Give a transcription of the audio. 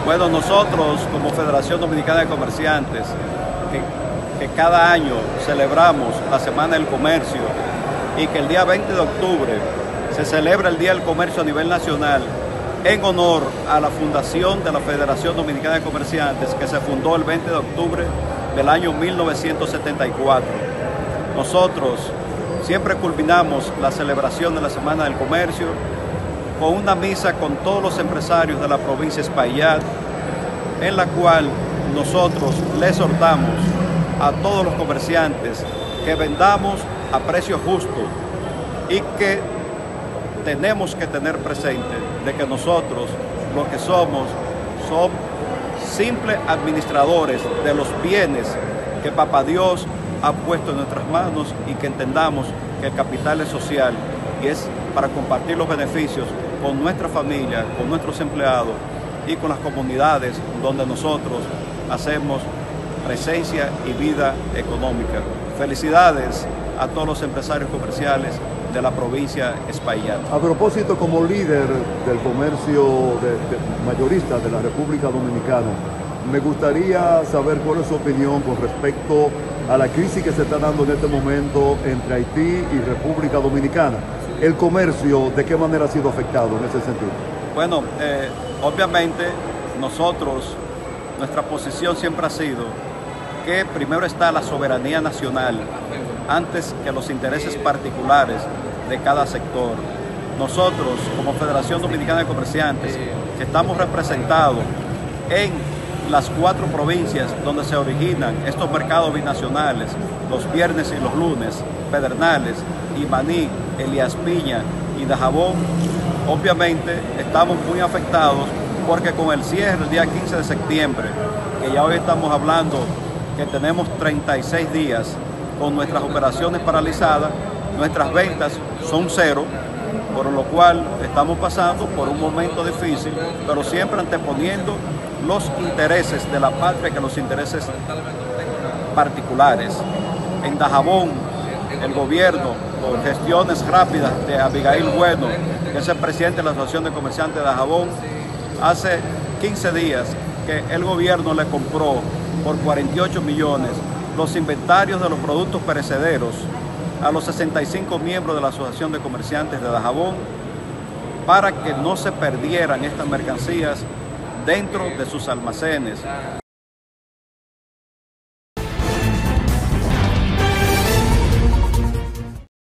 Bueno, nosotros como Federación Dominicana de Comerciantes, que cada año celebramos la Semana del Comercio y que el día 20 de octubre se celebra el Día del Comercio a nivel nacional en honor a la fundación de la Federación Dominicana de Comerciantes, que se fundó el 20 de octubre del año 1974. Nosotros siempre culminamos la celebración de la Semana del Comercio con una misa con todos los empresarios de la provincia de Espaillat, en la cual nosotros les exhortamos a todos los comerciantes que vendamos a precio justo y que tenemos que tener presente de que nosotros lo que somos simples administradores de los bienes que Papá Dios ha puesto en nuestras manos y que entendamos que el capital es social y es para compartir los beneficios con nuestra familia, con nuestros empleados y con las comunidades donde nosotros hacemos presencia y vida económica. Felicidades a todos los empresarios comerciales de la provincia de Espaillat. A propósito, como líder del comercio mayorista de la República Dominicana, me gustaría saber cuál es su opinión con respecto a la crisis que se está dando en este momento entre Haití y República Dominicana. ¿El comercio de qué manera ha sido afectado en ese sentido? Bueno, obviamente nuestra posición siempre ha sido que primero está la soberanía nacional antes que los intereses particulares de cada sector. Nosotros, como Federación Dominicana de Comerciantes, que estamos representados en las 4 provincias donde se originan estos mercados binacionales, los viernes y los lunes, Pedernales, Ibaní, Elías Piña y Dajabón, obviamente estamos muy afectados porque con el cierre el día 15 de septiembre, que ya hoy estamos hablando que tenemos 36 días con nuestras operaciones paralizadas, nuestras ventas son 0, por lo cual estamos pasando por un momento difícil, pero siempre anteponiendo los intereses de la patria que los intereses particulares. En Dajabón, el gobierno, con gestiones rápidas de Abigail Bueno, que es el presidente de la Asociación de Comerciantes de Dajabón, hace 15 días que el gobierno le compró por 48 millones los inventarios de los productos perecederos a los 65 miembros de la Asociación de Comerciantes de Dajabón para que no se perdieran estas mercancías dentro de sus almacenes.